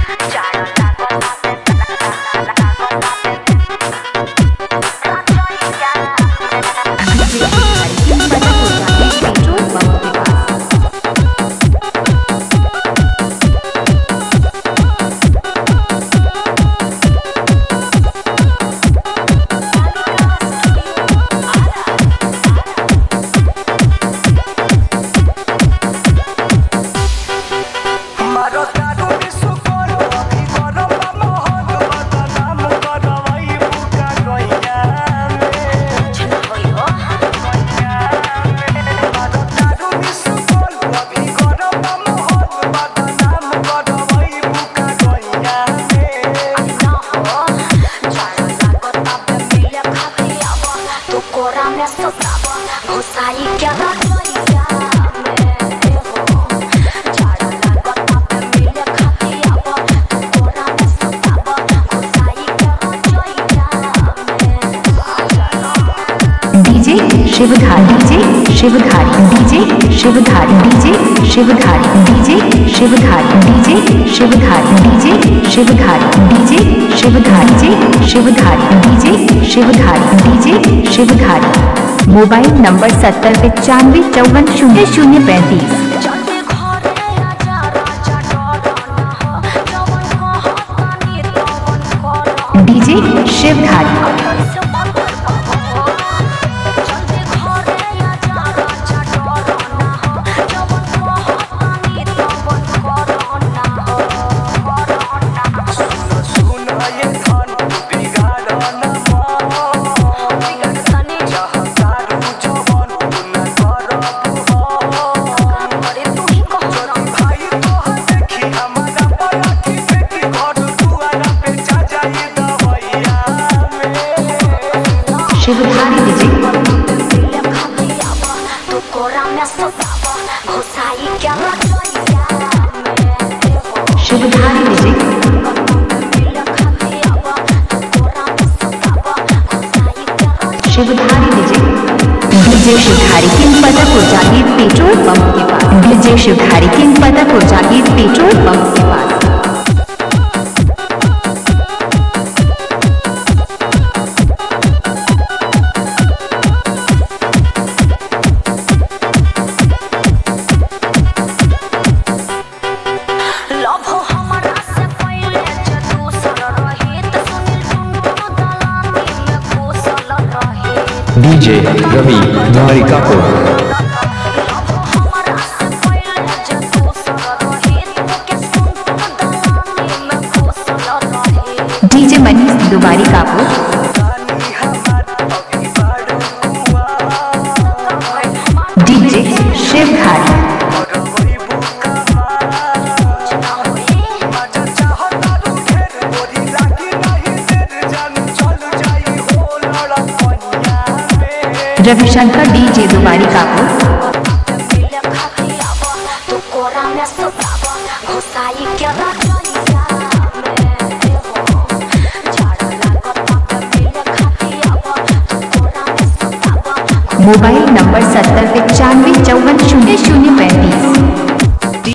Shivdhari DJ Shivdhari DJ Shivdhari DJ Shivdhari DJ Shivdhari DJ Shivdhari DJ Shivdhari DJ Shivdhari DJ Shivdhari DJ Shivdhari DJ Shivdhari. Mobile number 7095540035। DJ Shivdhari. Shivdhari DJ Shivdhari DJ Shivdhari DJ DJ Shivdhari king Patapur Jagir petrol pump के पास। DJ Shivdhari king Patapur Jagir petrol pump के पास। DJ Ravi Dwarikapur. DJ Manish Dwarikapur. DJ Shivdhari. Ravishankar DJ Dwarikapur. Mobile number 7095540035।